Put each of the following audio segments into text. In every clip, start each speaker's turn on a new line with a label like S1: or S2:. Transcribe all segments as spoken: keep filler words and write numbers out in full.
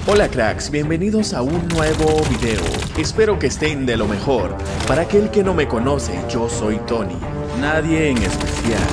S1: Hola cracks, bienvenidos a un nuevo video. Espero que estén de lo mejor. Para aquel que no me conoce, yo soy Tony, nadie en especial.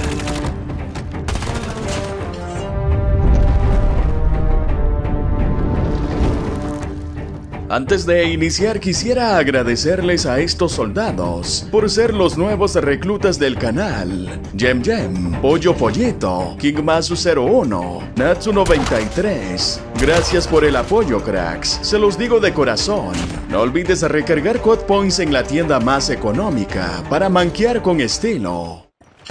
S1: Antes de iniciar quisiera agradecerles a estos soldados por ser los nuevos reclutas del canal: Jem Jem, Pollo Pollito, Kingmasu cero uno, Natsu noventa y tres. Gracias por el apoyo cracks, se los digo de corazón. No olvides recargar code points en la tienda más económica para manquear con estilo.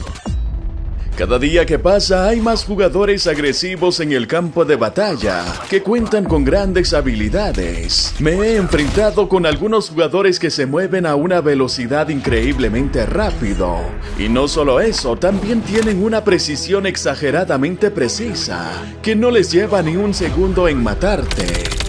S1: Cada día que pasa hay más jugadores agresivos en el campo de batalla, que cuentan con grandes habilidades. Me he enfrentado con algunos jugadores que se mueven a una velocidad increíblemente rápido. Y no solo eso, también tienen una precisión exageradamente precisa, que no les lleva ni un segundo en matarte.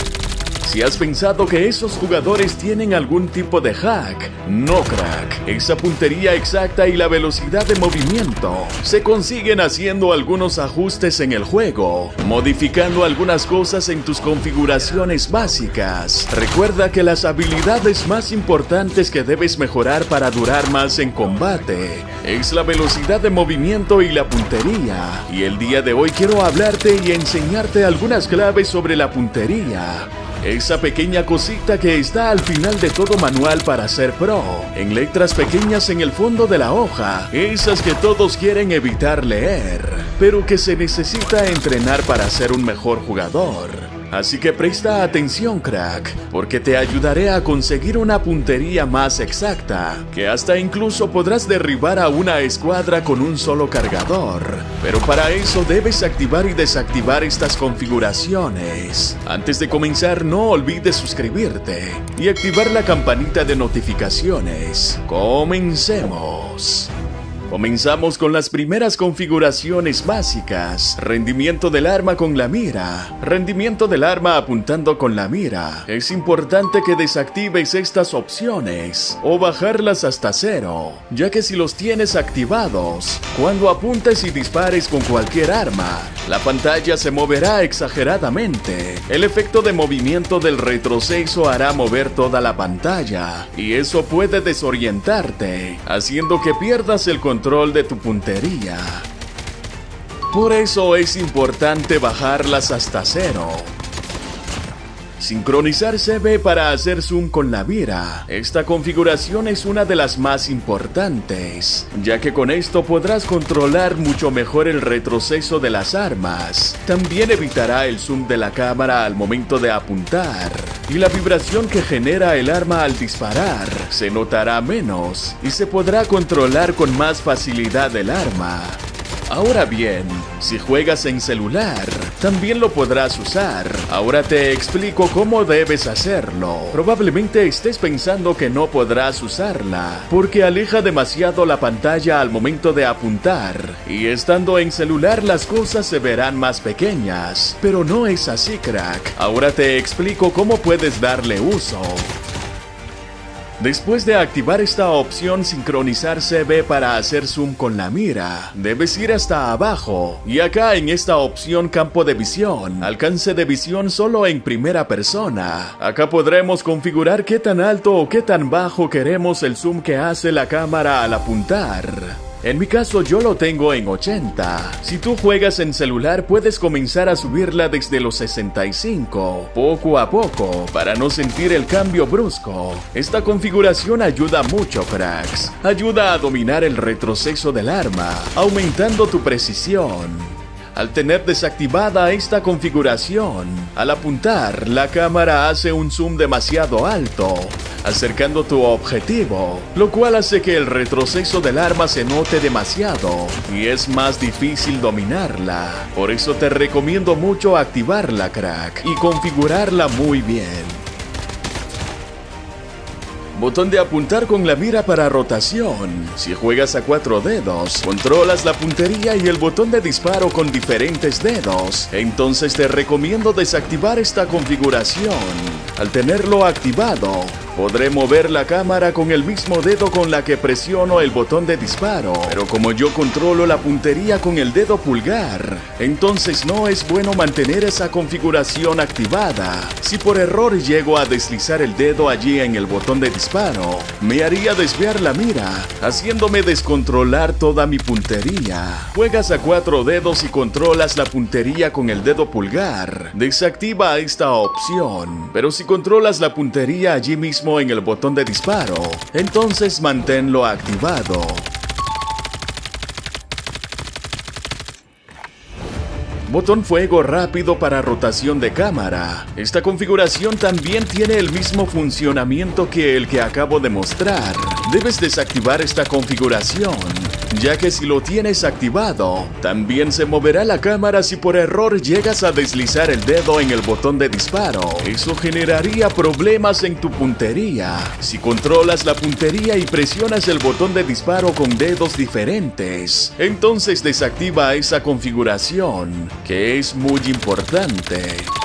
S1: Si has pensado que esos jugadores tienen algún tipo de hack, no crack, esa puntería exacta y la velocidad de movimiento se consiguen haciendo algunos ajustes en el juego, modificando algunas cosas en tus configuraciones básicas. Recuerda que las habilidades más importantes que debes mejorar para durar más en combate es la velocidad de movimiento y la puntería, y el día de hoy quiero hablarte y enseñarte algunas claves sobre la puntería. Esa pequeña cosita que está al final de todo manual para ser pro, en letras pequeñas en el fondo de la hoja, esas que todos quieren evitar leer, pero que se necesita entrenar para ser un mejor jugador. Así que presta atención crack, porque te ayudaré a conseguir una puntería más exacta, que hasta incluso podrás derribar a una escuadra con un solo cargador. Pero para eso debes activar y desactivar estas configuraciones. Antes de comenzar no olvides suscribirte y activar la campanita de notificaciones. Comencemos. Comenzamos con las primeras configuraciones básicas: rendimiento del arma con la mira, rendimiento del arma apuntando con la mira. Es importante que desactives estas opciones o bajarlas hasta cero, ya que si los tienes activados, cuando apuntes y dispares con cualquier arma, la pantalla se moverá exageradamente. El efecto de movimiento del retroceso hará mover toda la pantalla, y eso puede desorientarte, haciendo que pierdas el control control de tu puntería. Por eso es importante bajarlas hasta cero. Sincronizar C B para hacer zoom con la mira. Esta configuración es una de las más importantes, ya que con esto podrás controlar mucho mejor el retroceso de las armas. También evitará el zoom de la cámara al momento de apuntar, y la vibración que genera el arma al disparar se notará menos y se podrá controlar con más facilidad el arma. Ahora bien, si juegas en celular, también lo podrás usar. Ahora te explico cómo debes hacerlo. Probablemente estés pensando que no podrás usarla, porque aleja demasiado la pantalla al momento de apuntar, y estando en celular las cosas se verán más pequeñas. Pero no es así crack. Ahora te explico cómo puedes darle uso. Después de activar esta opción sincronizar C B para hacer zoom con la mira, debes ir hasta abajo, y acá en esta opción campo de visión, alcance de visión solo en primera persona. Acá podremos configurar qué tan alto o qué tan bajo queremos el zoom que hace la cámara al apuntar. En mi caso yo lo tengo en ochenta. Si tú juegas en celular puedes comenzar a subirla desde los sesenta y cinco, poco a poco, para no sentir el cambio brusco. Esta configuración ayuda mucho cracks. Ayuda a dominar el retroceso del arma, aumentando tu precisión. Al tener desactivada esta configuración, al apuntar, la cámara hace un zoom demasiado alto, acercando tu objetivo, lo cual hace que el retroceso del arma se note demasiado y es más difícil dominarla. Por eso te recomiendo mucho activarla crack y configurarla muy bien. Botón de apuntar con la mira para rotación. Si juegas a cuatro dedos, controlas la puntería y el botón de disparo con diferentes dedos. Entonces te recomiendo desactivar esta configuración. Al tenerlo activado, podré mover la cámara con el mismo dedo con la que presiono el botón de disparo, pero como yo controlo la puntería con el dedo pulgar, entonces no es bueno mantener esa configuración activada. Si por error llego a deslizar el dedo allí en el botón de disparo, me haría desviar la mira, haciéndome descontrolar toda mi puntería. Juegas a cuatro dedos y controlas la puntería con el dedo pulgar. Desactiva esta opción, pero si controlas la puntería allí mismo en el botón de disparo, entonces manténlo activado. Botón fuego rápido para rotación de cámara. Esta configuración también tiene el mismo funcionamiento que el que acabo de mostrar. Debes desactivar esta configuración, ya que si lo tienes activado, también se moverá la cámara si por error llegas a deslizar el dedo en el botón de disparo. Eso generaría problemas en tu puntería. Si controlas la puntería y presionas el botón de disparo con dedos diferentes, entonces desactiva esa configuración, que es muy importante.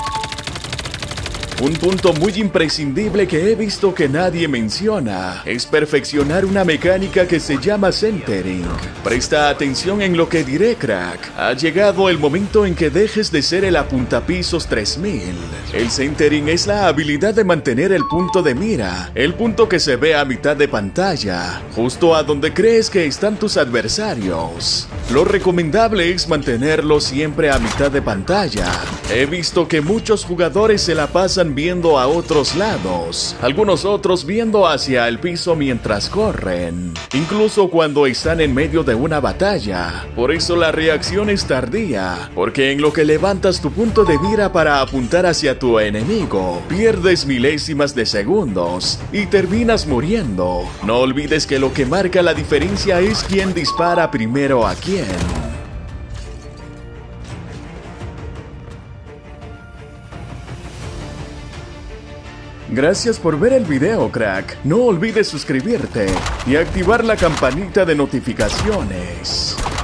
S1: Un punto muy imprescindible que he visto que nadie menciona es perfeccionar una mecánica que se llama centering. Presta atención en lo que diré, crack. Ha llegado el momento en que dejes de ser el apuntapisos tres mil. El centering es la habilidad de mantener el punto de mira, el punto que se ve a mitad de pantalla, justo a donde crees que están tus adversarios. Lo recomendable es mantenerlo siempre a mitad de pantalla. He visto que muchos jugadores se la pasan viendo a otros lados, algunos otros viendo hacia el piso mientras corren, incluso cuando están en medio de una batalla. Por eso la reacción es tardía, porque en lo que levantas tu punto de mira para apuntar hacia tu enemigo, pierdes milésimas de segundos y terminas muriendo. No olvides que lo que marca la diferencia es quién dispara primero a quién. Gracias por ver el video, crack. No olvides suscribirte y activar la campanita de notificaciones.